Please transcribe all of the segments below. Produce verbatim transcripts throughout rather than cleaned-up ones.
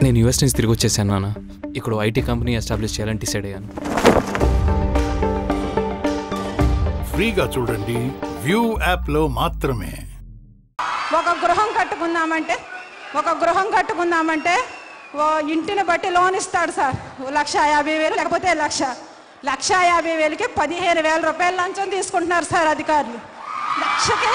నేను యూఎస్ నుంచి తిరిగి వచ్చేసాను నాన్న. ఇక్కడ ఐటీ కంపెనీ ఎస్టాబ్లిష్ చేయాలని డిసైడ్ అయ్యాను. ఫ్రీగా చూడండి వ్యూ యాప్లో మాత్రమే. ఒక గృహం కట్టుకుందామంటే ఒక గృహం కట్టుకుందామంటే ఓ ఇంటిని బట్టి లోన్ ఇస్తాడు సార్. లక్ష యాభై వేలు లేకపోతే లక్ష లక్ష యాభై వేలకి పదిహేను వేల రూపాయల లంచం తీసుకుంటున్నారు సార్ అధికారులు. లక్షకి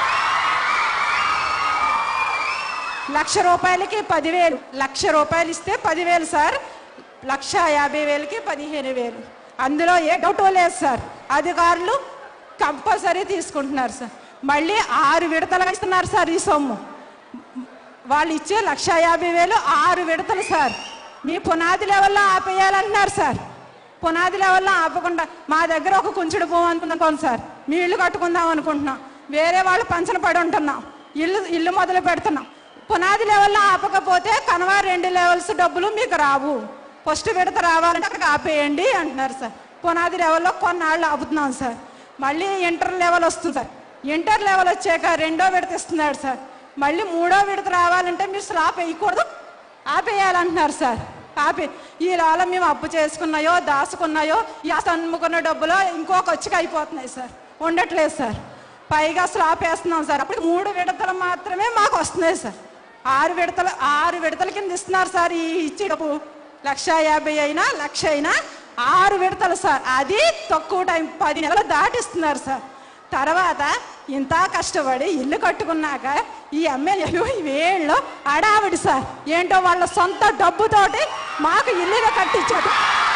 లక్ష రూపాయలకి పదివేలు లక్ష రూపాయలు ఇస్తే పదివేలు సార్. లక్ష యాభై వేలకి పదిహేను వేలు అందులో ఏ డౌటో లేదు సార్. అధికారులు కంపల్సరీ తీసుకుంటున్నారు సార్. మళ్ళీ ఆరు విడతలుగా ఇస్తున్నారు సార్ ఈ సొమ్ము. వాళ్ళు ఇచ్చే లక్ష యాభై వేలు ఆరు విడతలు సార్. మీ పునాది లెవెల్లో ఆపేయాలంటున్నారు సార్. పునాది లెవెల్లో ఆపకుండా మా దగ్గర ఒక కుంచుడు పోవు అనుకుందాం సార్. మీ ఇల్లు కట్టుకుందాం అనుకుంటున్నాం, వేరే వాళ్ళు పంచన పడి ఉంటున్నాం, ఇల్లు ఇల్లు మొదలు పెడుతున్నాం. పునాది లెవెల్లో ఆపకపోతే కనవా రెండు లెవెల్స్ డబ్బులు మీకు రావు. ఫస్ట్ విడత రావాలంటే అక్కడికి ఆపేయండి అంటున్నారు సార్. పునాది లెవెల్లో కొన్నాళ్ళు ఆపుతున్నాం సార్. మళ్ళీ ఇంటర్ లెవెల్ వస్తుంది సార్. ఇంటర్ లెవెల్ వచ్చాక రెండో విడత ఇస్తున్నాడు సార్. మళ్ళీ మూడో విడత రావాలంటే మీరు స్లాబ్ వేయకూడదు, ఆపేయాలంటున్నారు సార్. ఆపే ఈ లోల మేము అప్పు చేసుకున్నాయో దాచుకున్నాయో ఈ అమ్ముకున్న డబ్బులో ఇంకొక వచ్చి అయిపోతున్నాయి సార్, ఉండట్లేదు సార్. పైగా స్లాబ్ వేస్తున్నాం సార్. అప్పుడు మూడు విడతలు మాత్రమే మాకు వస్తున్నాయి సార్. ఆరు విడతలు ఆరు విడతల కింద ఇస్తున్నారు సార్. ఈ ఇచ్చే డబ్బు లక్ష యాభై అయినా లక్ష అయినా ఆరు విడతలు సార్. అది తక్కువ టైం పది నెలలు దాటిస్తున్నారు సార్. తర్వాత ఇంత కష్టపడి ఇల్లు కట్టుకున్నాక ఈ ఎమ్మెల్యేలు వేళ్ళు అడావిడి సార్. ఏంటో వాళ్ళ సొంత డబ్బుతోటి మాకు ఇల్లుగా కట్టించాడు.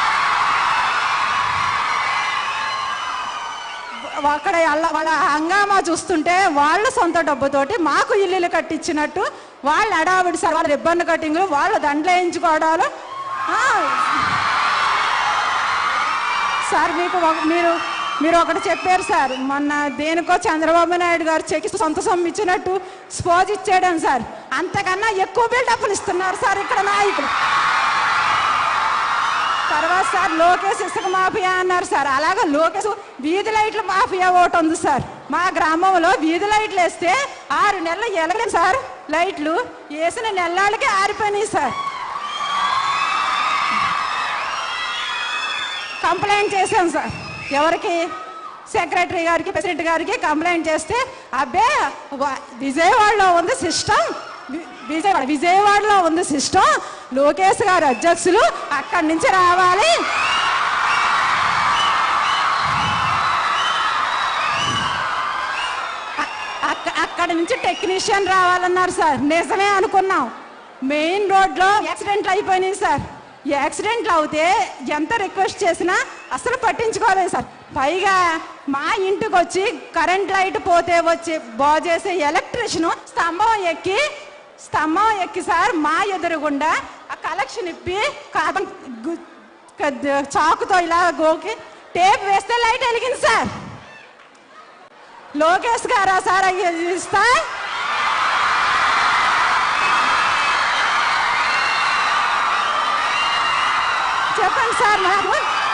అక్కడ వాళ్ళ హంగామా చూస్తుంటే వాళ్ళ సొంత డబ్బుతోటి మాకు ఇల్లులు కట్టించినట్టు వాళ్ళు అడావిడి సార్. వాళ్ళ రిబ్బన్ కటింగ్, వాళ్ళ దండలు వేయించుకోవడాలు సార్. మీకు మీరు మీరు ఒకటి చెప్పారు సార్, మొన్న దేనికో చంద్రబాబు నాయుడు గారు చెక్కి సొంత సొమ్ము ఇచ్చినట్టు స్పోజ్ ఇచ్చేయడం సార్. అంతకన్నా ఎక్కువ బిల్డప్లు ఇస్తున్నారు సార్ ఇక్కడ నాయకులు. తర్వాత సార్ లోకేష్ ఇసుక మాఫియా అన్నారు సార్. అలాగే లోకేష్ వీధి లైట్ల మాఫియా ఒకటి ఉంది సార్. మా గ్రామంలో వీధి లైట్లు వేస్తే ఆరు నెలలు ఎలగలేదు సార్. లైట్లు వేసిన నెలలకే ఆరిపోయినాయి సార్. కంప్లైంట్ చేశాం సార్. ఎవరికి? సెక్రటరీ గారికి, ప్రెసిడెంట్ గారికి కంప్లైంట్ చేస్తే అబ్బే విజయవాడలో ఉంది సిస్టమ్, విజయవాడ విజయవాడలో ఉంది సిస్టమ్, లోకేష్ గారు అధ్యక్షులు అక్కడి నుంచి రావాలి, అక్కడి నుంచి టెక్నీషియన్ రావాలన్నారు సార్. నిజమే అనుకున్నాం. మెయిన్ రోడ్లో యాక్సిడెంట్లు అయిపోయినాయి సార్. యాక్సిడెంట్లు అవుతే ఎంత రిక్వెస్ట్ చేసినా అసలు పట్టించుకోలేదు సార్. పైగా మా ఇంటికి వచ్చి కరెంట్ లైట్ పోతే వచ్చి బాగు చేసే ఎలక్ట్రీషియన్ స్తంభం ఎక్కి స్తంభం ఎక్కి సార్ మా ఎదురుగుండా ఆ కలెక్షన్ ఇప్పి చాకుతో ఇలా గోకి టేప్ వేస్తే లైట్ వెలిగింది సార్. లోకేష్ గారా సార్ ఇస్తా? చెప్పండి సార్. నాకు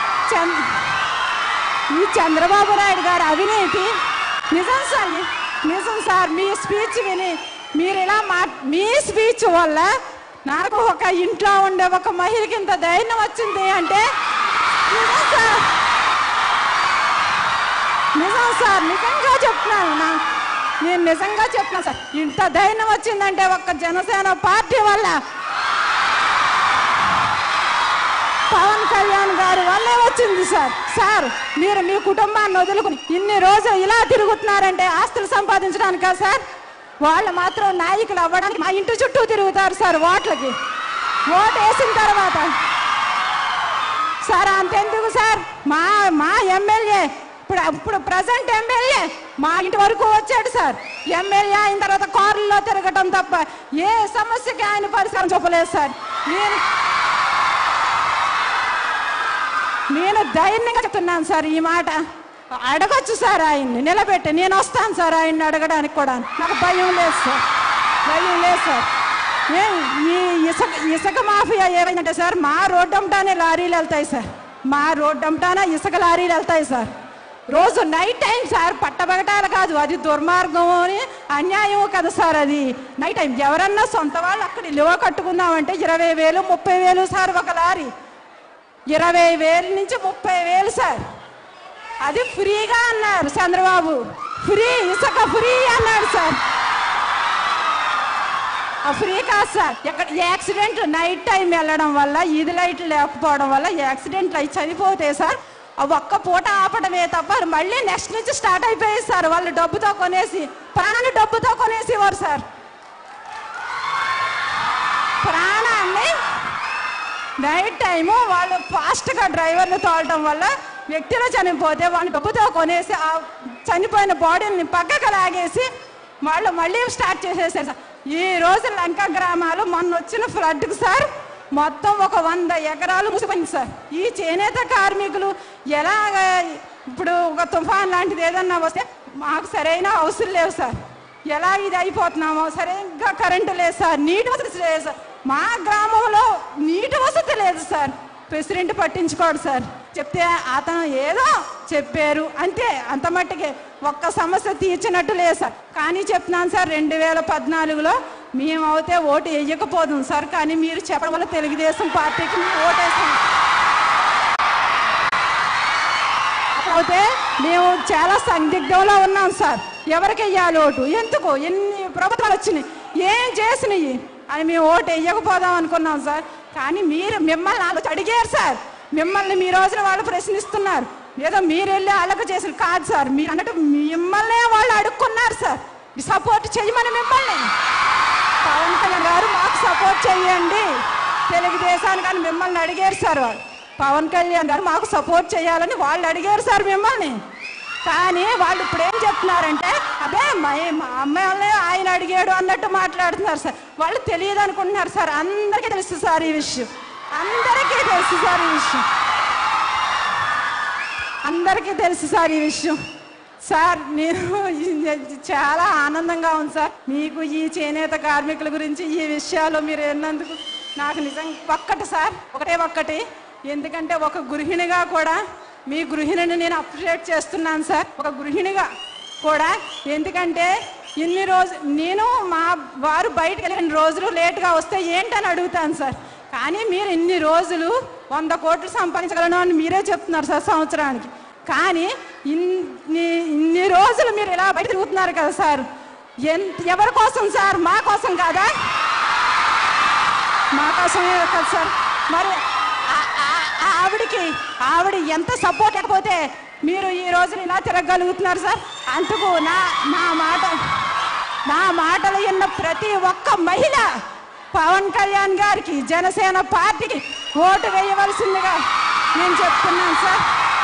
ఈ చంద్రబాబు నాయుడు గారు అవినీతి నిజం సార్, నిజం సార్. మీ స్పీచ్ విని మీరు ఇలా మా మీ స్పీచ్ వల్ల నాకు ఒక ఇంట్లో ఉండే ఒక మహిళకి ఇంత ధైర్యం వచ్చింది అంటే నిజం సార్, నిజం సార్. నిజంగా చెప్తున్నాను, నా నేను నిజంగా చెప్తున్నాను సార్. ఇంత ధైర్యం వచ్చిందంటే ఒక్క జనసేన పార్టీ వల్ల, పవన్ కళ్యాణ్ గారి వల్లే వచ్చింది సార్. సార్ మీరు మీ కుటుంబాన్ని వదులుకుని ఇన్ని రోజులు ఇలా తిరుగుతున్నారంటే ఆస్తులు సంపాదించడానికా సార్? వాళ్ళు మాత్రం నాయకులు అవ్వడానికి మా ఇంటి చుట్టూ తిరుగుతారు సార్ ఓట్లకి. ఓటు వేసిన తర్వాత సార్ అంతెందుకు సార్, మా మా ఎమ్మెల్యే ఇప్పుడు ఇప్పుడు ప్రజెంట్ ఎమ్మెల్యే మా ఇంటి వరకు వచ్చాడు సార్. ఎమ్మెల్యే అయిన తర్వాత కారుల్లో తిరగటం తప్ప ఏ సమస్యకి ఆయన పరిష్కారం చెప్పలేదు సార్. నేను నేను ధైర్యంగా చెప్తున్నాను సార్. ఈ మాట అడగొచ్చు సార్ ఆయన్ని నిలబెట్టి. నేను వస్తాను సార్ ఆయన్ని అడగడానికి కూడా. నాకు భయం లేదు సార్, భయం లేదు సార్. ఈ ఇసుక ఇసుక మాఫియా ఏమైందంటే సార్, మా రోడ్డు అమ్మటానే లారీలు వెళ్తాయి సార్. మా రోడ్డు అమ్మటానే ఇసుక లారీలు వెళ్తాయి సార్. రోజు నైట్ టైం సార్, పట్టబగటాలు కాదు, అది దుర్మార్గం అని అన్యాయం కదా సార్. అది నైట్ టైం ఎవరన్నా సొంత వాళ్ళు అక్కడ ఇల్లువ కట్టుకుందామంటే ఇరవై వేలు ముప్పై వేలు సార్ ఒక లారీ. ఇరవై వేల నుంచి ముప్పై వేలు సార్. అది ఫ్రీగా అన్నారు చంద్రబాబు, ఫ్రీ ఇసుక ఫ్రీ అన్నాడు సార్. ఫ్రీ కాదు సార్. ఎక్కడ యాక్సిడెంట్ నైట్ టైం వెళ్ళడం వల్ల, ఈది లైట్లు లేకపోవడం వల్ల యాక్సిడెంట్లు అయి చనిపోతే సార్ ఒక్క పూట ఆపడమే తప్ప మళ్ళీ నెక్స్ట్ నుంచి స్టార్ట్ అయిపోయాయి సార్. వాళ్ళు డబ్బుతో కొనేసి, ప్రాణాన్ని డబ్బుతో కొనేసేవారు సార్. ప్రాణాన్ని నైట్ టైము వాళ్ళు ఫాస్ట్గా డ్రైవర్లు తోలటం వల్ల వ్యక్తులు చనిపోతే వాళ్ళు డబ్బుతో కొనేసి ఆ చనిపోయిన బాడీని పక్కకు లాగేసి వాళ్ళు మళ్ళీ స్టార్ట్ చేసేసారు సార్. ఈ రోజు లంక గ్రామాలు మొన్న వచ్చిన ఫ్లడ్కి సార్ మొత్తం ఒక వంద ఎకరాలు ముసిపోయింది సార్. ఈ చేనేత కార్మికులు ఎలాగ ఇప్పుడు ఒక తుఫాన్ లాంటిది ఏదన్నా వస్తే మాకు సరైన అవసరం లేవు సార్. ఎలా ఇది అయిపోతున్నామో, సరిగ్గా కరెంటు లేదు సార్, నీటి వసతి లేదు సార్. మా గ్రామంలో నీటి వసతి లేదు సార్. ప్రెసిడెంట్ పట్టించుకోడు సార్. చెప్తే అతను ఏదో చెప్పారు అంతే, అంత మట్టికే ఒక్క సమస్య తీర్చినట్టు లేదు సార్. కానీ చెప్తున్నాను సార్, రెండు వేల పద్నాలుగులో మేము అయితే ఓటు వేయకపోదాం సార్, కానీ మీరు చెప్పడం వల్ల తెలుగుదేశం పార్టీకి మేము ఓటేస్తాం. అయితే మేము చాలా సందిగ్ధంలో ఉన్నాం సార్, ఎవరికి వెయ్యాలి ఓటు, ఎందుకు ఎన్ని ప్రభుత్వాలు వచ్చినాయి, ఏం చేసినాయి అని మేము ఓటు వేయకపోదాం అనుకున్నాం సార్. కానీ మీరు మిమ్మల్ని ఆలోచన అడిగారు సార్. మిమ్మల్ని మీ రోజున వాళ్ళు ప్రశ్నిస్తున్నారు, ఏదో మీరు వెళ్ళి వాళ్ళకు చేసిన కాదు సార్. మీరు అన్నట్టు మిమ్మల్నే వాళ్ళు అడుక్కున్నారు సార్, సపోర్ట్ చేయమని మిమ్మల్ని. పవన్ కళ్యాణ్ గారు మాకు సపోర్ట్ చేయండి తెలుగుదేశానికి అని మిమ్మల్ని అడిగారు సార్. వాళ్ళు పవన్ కళ్యాణ్ గారు మాకు సపోర్ట్ చేయాలని వాళ్ళు అడిగారు సార్ మిమ్మల్ని. కానీ వాళ్ళు ఇప్పుడు ఏం చెప్తున్నారంటే అదే మా అమ్మాయిలే ఆయన అడిగాడు అన్నట్టు మాట్లాడుతున్నారు సార్. వాళ్ళు తెలియదు అనుకుంటున్నారు సార్. అందరికీ తెలుసు సార్ ఈ విషయం, అందరికీ తెలుసు సార్ ఈ విషయం, అందరికీ తెలుసు సార్ ఈ విషయం. సార్ నేను చాలా ఆనందంగా ఉంది సార్ మీకు ఈ చేనేత కార్మికుల గురించి ఈ విషయాలు మీరు ఎన్నందుకు. నాకు నిజంగా ఒక్కటి సార్, ఒకటే ఒక్కటి, ఎందుకంటే ఒక గృహిణిగా కూడా మీ గృహిణిని నేను అప్రిషియేట్ చేస్తున్నాను సార్, ఒక గృహిణిగా కూడా. ఎందుకంటే ఇన్ని రోజు నేను మా వారు బయటకు వెళ్ళిన రోజులు లేట్గా వస్తే ఏంటని అడుగుతాను సార్. కానీ మీరు ఇన్ని రోజులు వంద కోట్లు సంపాదించగలను అని మీరే చెప్తున్నారు సార్ సంవత్సరానికి. కానీ ఇన్ని ఇన్ని రోజులు మీరు ఇలా బయట తిరుగుతున్నారు కదా సార్, ఎంత ఎవరి కోసం సార్? మా కోసం కాదా? మా కోసమే కదా సార్. మరి ఆవిడికి ఆవిడ ఎంత సపోర్ట్ లేకపోతే మీరు ఈ రోజున ఇలా తిరగలుగుతున్నారు సార్. అందుకు నా నా మాట నా మాటలు విన్న ప్రతి ఒక్క మహిళ పవన్ కళ్యాణ్ గారికి, జనసేన పార్టీకి ఓటు వేయవలసిందిగా నేను చెప్తున్నాను సార్.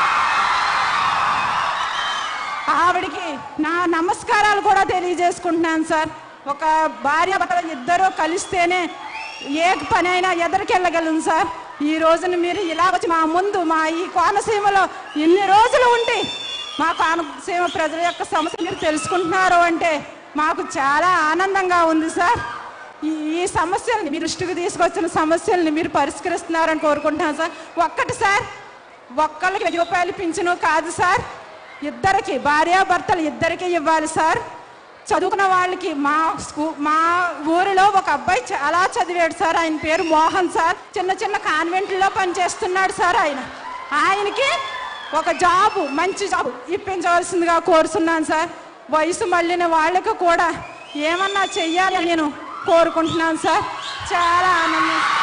ఆవిడికి నా నమస్కారాలు కూడా తెలియజేసుకుంటున్నాను సార్. ఒక భార్య భర్తలు ఇద్దరూ కలిస్తేనే ఏ పని అయినా ఎదరికెళ్ళగలను సార్. ఈ రోజున మీరు ఇలా వచ్చి మా ముందు మా ఈ కోనసీమలో ఇన్ని రోజులు ఉండి మా కోనసీమ ప్రజల యొక్క సమస్య మీరు తెలుసుకుంటున్నారు అంటే మాకు చాలా ఆనందంగా ఉంది సార్. ఈ ఈ సమస్యల్ని మీ దృష్టికి తీసుకొచ్చిన సమస్యల్ని మీరు పరిష్కరిస్తున్నారని కోరుకుంటున్నాను సార్. ఒక్కటి సార్, ఒక్కళ్ళకి వెయ్యి రూపాయలు పింఛను కాదు సార్, ఇద్దరికి భార్యాభర్తలు ఇద్దరికి ఇవ్వాలి సార్. చదువుకున్న వాళ్ళకి మా స్కూ మా ఊరిలో ఒక అబ్బాయి చాలా చదివాడు సార్, ఆయన పేరు మోహన్ సార్, చిన్న చిన్న కాన్వెంట్లో పనిచేస్తున్నాడు సార్. ఆయన ఆయనకి ఒక జాబు, మంచి జాబు ఇప్పించవలసిందిగా కోరుతున్నాను సార్. వయసు మళ్ళిన వాళ్ళకు కూడా ఏమన్నా చెయ్యాలని నేను కోరుకుంటున్నాను సార్. చాలా ఆనందం.